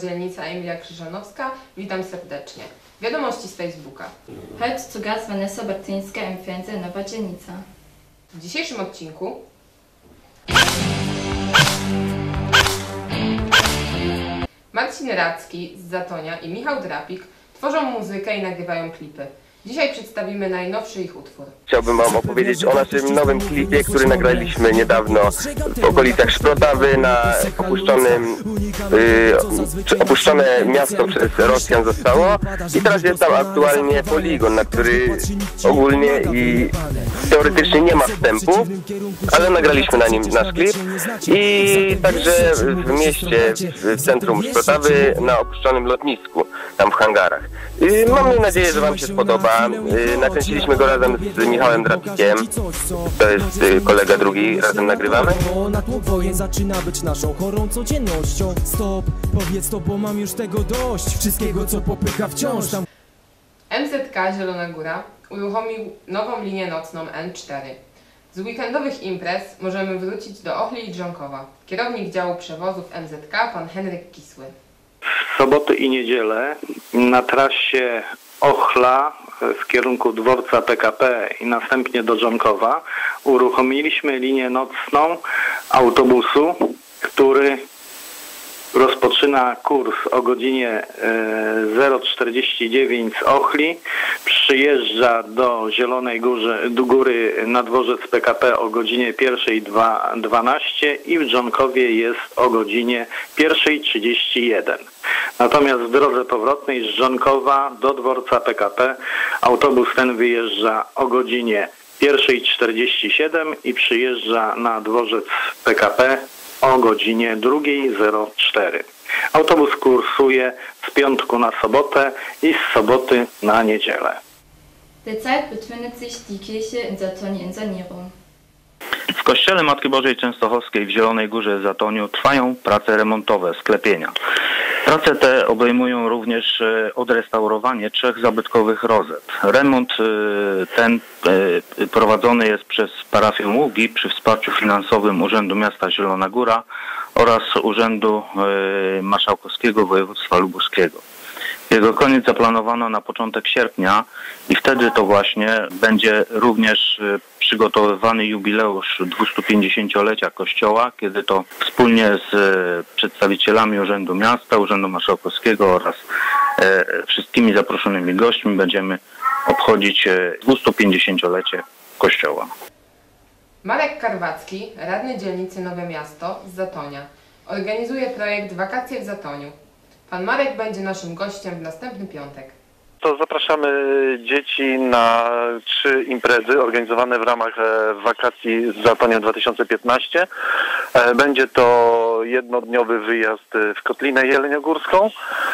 Dzielnica Emilia Krzyżanowska. Witam serdecznie. Wiadomości z Facebooka. Heute zu Gast Vanessa Bartyńska im Fernsehen Nowa Dzielnica. W dzisiejszym odcinku Marcin Radzki z Zatonia i Michał Drapik tworzą muzykę i nagrywają klipy. Dzisiaj przedstawimy najnowszy ich utwór. Chciałbym Wam opowiedzieć o naszym nowym klipie, który nagraliśmy niedawno w okolicach Szprotawy na opuszczone miasto przez Rosjan zostało i teraz jest tam aktualnie poligon, na który ogólnie i teoretycznie nie ma wstępu, ale nagraliśmy na nim nasz klip i także w mieście, w centrum Szprotawy na opuszczonym lotnisku, tam w hangarach. Mamy nadzieję, że Wam się spodoba. Nakręciliśmy go razem z Michałem Drapikiem. To jest kolega drugi, razem nagrywamy. Wojen zaczyna być naszą chorą codziennością. Stop, powiedz to, bo mam już tego dość. Wszystkiego, co popycha wciąż tam. MZK Zielona Góra uruchomił nową linię nocną N4. Z weekendowych imprez możemy wrócić do Ochli i Dżonkowa. Kierownik działu przewozów MZK, pan Henryk Kisły. W soboty i niedzielę na trasie Ochla w kierunku dworca PKP i następnie do Dżonkowa uruchomiliśmy linię nocną autobusu, który rozpoczyna kurs o godzinie 0:49 z Ochli, przyjeżdża do Zielonej Góry na dworzec PKP o godzinie 1:12 i w Dżonkowie jest o godzinie 1:31. Natomiast w drodze powrotnej z Dżonkowa do dworca PKP autobus ten wyjeżdża o godzinie 1:47 i przyjeżdża na dworzec PKP o godzinie 2:04. Autobus kursuje z piątku na sobotę i z soboty na niedzielę. Derzeit befindet sich die Kirche in Zatonie in Sanierung. W kościele Matki Bożej Częstochowskiej w Zielonej Górze Zatoniu trwają prace remontowe sklepienia. Prace te obejmują również odrestaurowanie 3 zabytkowych rozet. Remont ten prowadzony jest przez parafię Ługi przy wsparciu finansowym Urzędu Miasta Zielona Góra oraz Urzędu Marszałkowskiego Województwa Lubuskiego. Jego koniec zaplanowano na początek sierpnia i wtedy to właśnie będzie również przygotowywany jubileusz 250-lecia Kościoła, kiedy to wspólnie z przedstawicielami Urzędu Miasta, Urzędu Marszałkowskiego oraz wszystkimi zaproszonymi gośćmi będziemy obchodzić 250-lecie Kościoła. Marek Karwacki, radny dzielnicy Nowe Miasto z Zatonia, organizuje projekt Wakacje w Zatoniu. Pan Marek będzie naszym gościem w następny piątek. To zapraszamy dzieci na 3 imprezy organizowane w ramach wakacji z Zatoniem 2015. Będzie to jednodniowy wyjazd w Kotlinę Jeleniogórską,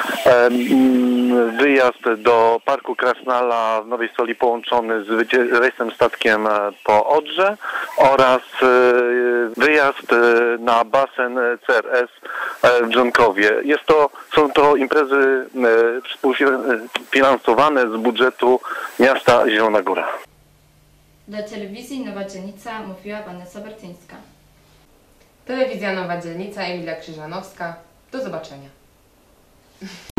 wyjazd do Parku Krasnala w Nowej Soli połączony z rejsem statkiem po Odrze oraz wyjazd na basen CRS w Dżonkowie. Są to imprezy współfinansowane z budżetu miasta Zielona Góra. Dla telewizji Nowa Dzielnica mówiła Vanessa Bartyńska. Telewizja Nowa Dzielnica Emilia Krzyżanowska. Do zobaczenia.